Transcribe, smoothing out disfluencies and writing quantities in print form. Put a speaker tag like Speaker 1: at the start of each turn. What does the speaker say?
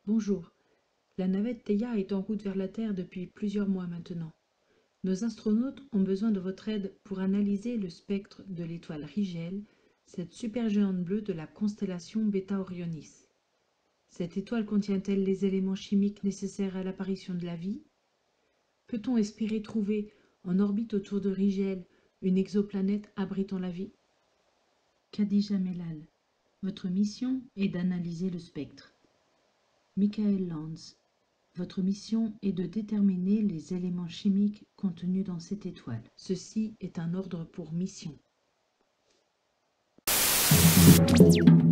Speaker 1: Bonjour, la navette Theia est en route vers la Terre depuis plusieurs mois maintenant. Nos astronautes ont besoin de votre aide pour analyser le spectre de l'étoile Rigel, cette supergéante bleue de la constellation Beta Orionis. Cette étoile contient-elle les éléments chimiques nécessaires à l'apparition de la vie? Peut-on espérer trouver, en orbite autour de Rigel, une exoplanète abritant la vie?
Speaker 2: Khadija Mellal, votre mission est d'analyser le spectre. Michael Lanz, votre mission est de déterminer les éléments chimiques contenus dans cette étoile.
Speaker 1: Ceci est un ordre pour mission.